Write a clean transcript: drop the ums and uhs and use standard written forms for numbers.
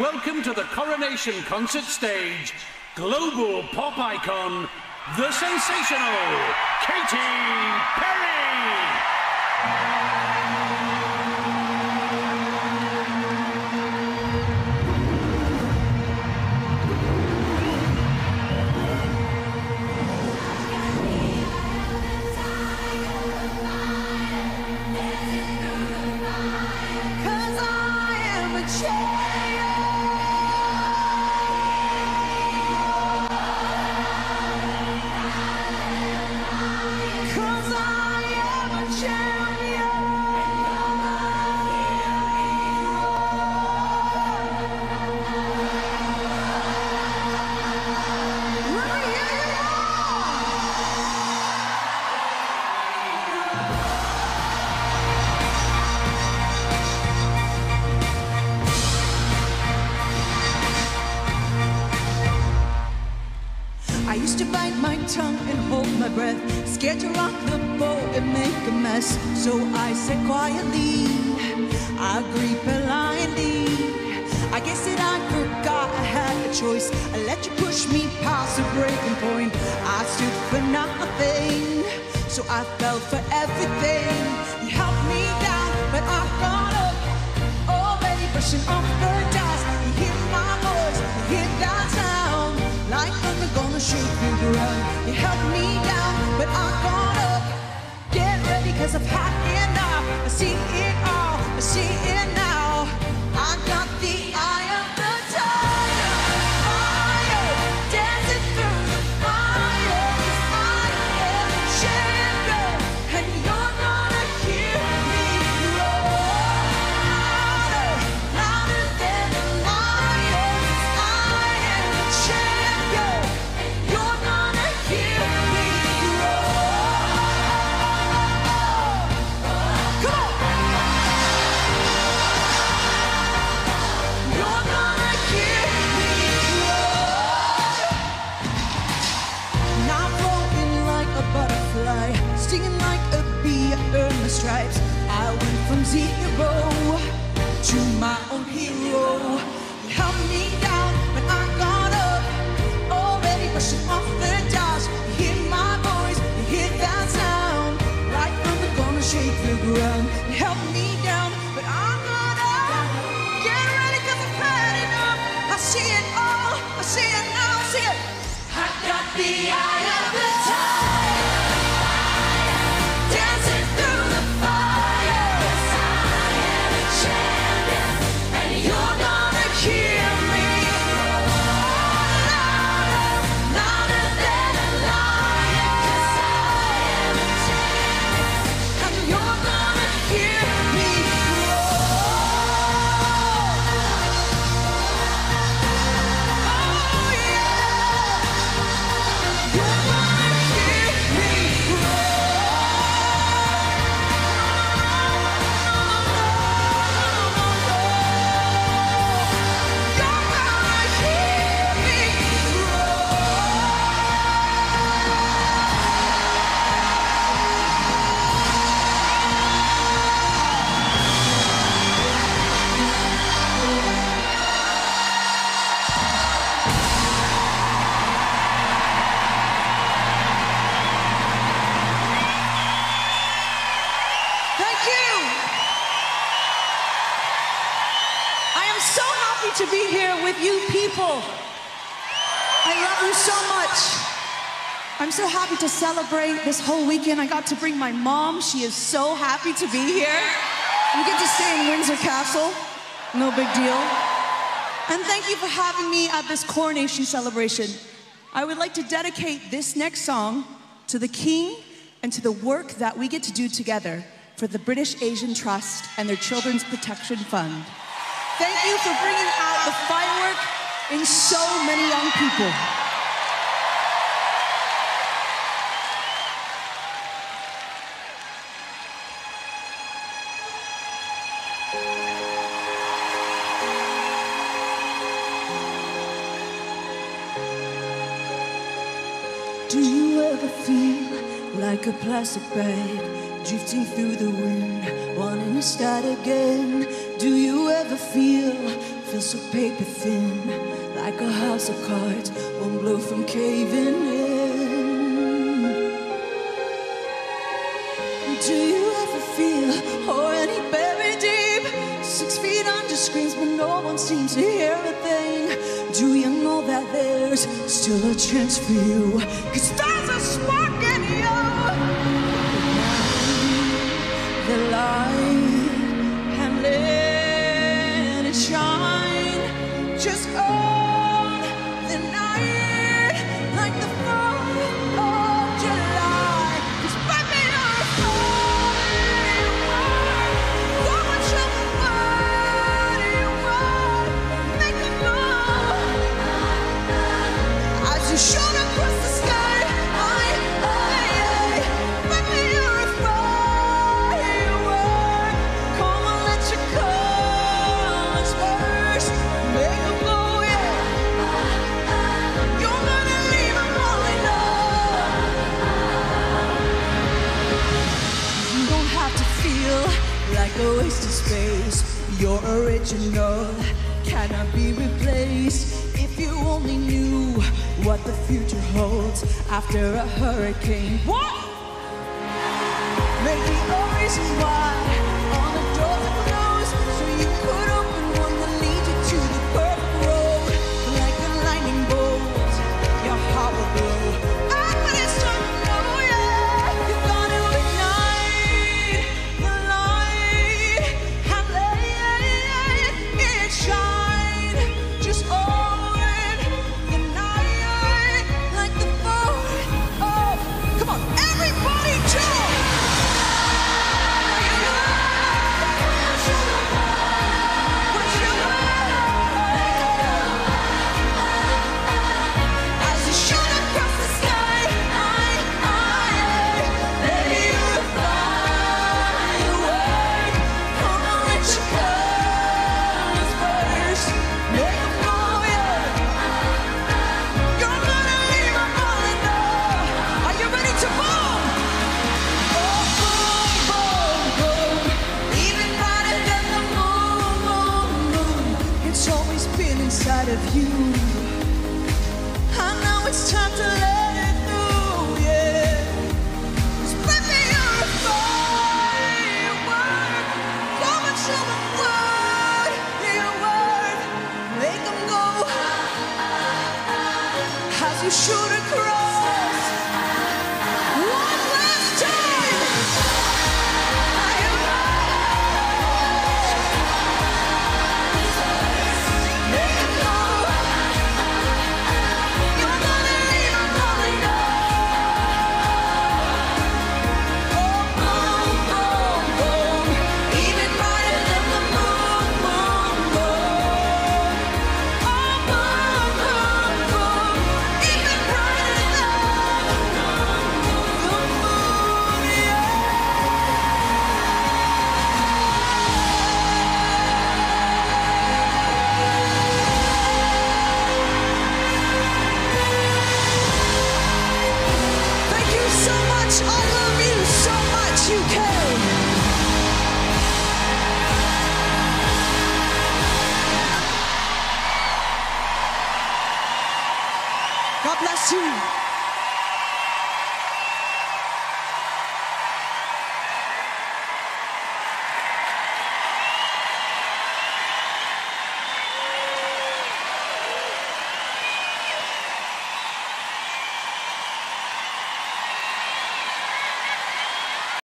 welcome to the coronation concert stage, global pop icon, the sensational Katy Perry! I used to bite my tongue and hold my breath, scared to rock the boat and make a mess. So I said quietly, I agreed blindly. I guess that I forgot I had a choice. I let you push me past the breaking point. I stood for nothing, so I fell for everything. You helped me down, but I got up, already brushing off the dust. You hear my voice, you hear that sound, like thunder gonna shake the ground. You held me down, but I got up. Get ready, cause I've had enough. I see it all, I see it now. I got the eye of the tiger, fire, dancing through the fire. 'Cause I am a champion, and you're gonna hear me roar, louder than a lion. 'Cause I am a champion, and you're gonna hear me roar. Come on! You're gonna hear me roar. Now I'm floating like a butterfly, stinging like a bee. I earned my stripes. I went from zero to my own hero. You held me down, but I got up, already brushing off the dust. You hear my voice, you hear that sound, like thunder gonna shake the ground. You held me down, but I got up. Get ready, cause I've had enough. I see it all, I see it now, see it. I got the eye of the tiger, dancing through the fire. 'Cause I am a champion, and you're gonna hear me roar, louder than a lion. 'Cause I am a champion, and you're gonna hear me roar. Oh yeah, you're gonna hear me Thank you. I am so happy to be here with you people. I love you so much. I'm so happy to celebrate this whole weekend. I got to bring my mom. She is so happy to be here. We get to stay in Windsor Castle. No big deal. And thank you for having me at this coronation celebration. I would like to dedicate this next song to the King and to the work that we get to do together for the British Asian Trust and their Children's Protection Fund. Thank you for bringing out the firework in so many young people. Do you ever feel like a plastic bag drifting through the wind, wanting to start again? Do you ever feel feels so paper thin, like a house of cards, one blow from caving in. Do you ever feel already buried deep, 6 feet under screens, but no one seems to hear a thing? Do you know that there's still a chance for you? 'Cause there's a spark in you. The light and let it shine. Just on the night, like the 4th of July. 'Cause baby, you're a firework. So much of a firework. Make it glow as you shoot across the sky. Baby, you're a firework. Come on, let your colors burst. Make them glow, yeah. You're gonna leave them all in love. You don't have to feel like a waste of space. You're original, cannot be replaced. If you only knew what the future holds after a hurricane. What? Maybe a reason why all the doors are closed, so you could open one that leads you to the perfect road. Like a lightning bolt, your heart will glow. But it's time to know, yeah, you gotta ignite the light and let it shine. Just open the night like the 4th of. Come on, everybody, jump! As you shoot across the sky, baby, you're a firework. Come on, let your colors burst. Make them glow, yeah. You're gonna leave them all in love. Are you ready to boom? Oh, boom, boom, boom. Even brighter than the moon, moon, moon. It's always been inside of you. I know it's time to let it through, yeah. 'Cause baby, you're a firework. Come and show them what you're worth. Make them go as you shoot across. One last time. Are you make them go. You're gonna leave them all in love. Oh, boom, boom, boom. Even brighter than the moon, moon, moon. Oh, boom, boom, boom. Even brighter than the moon, yeah. Thank you so much. I love you so much, UK. God bless you.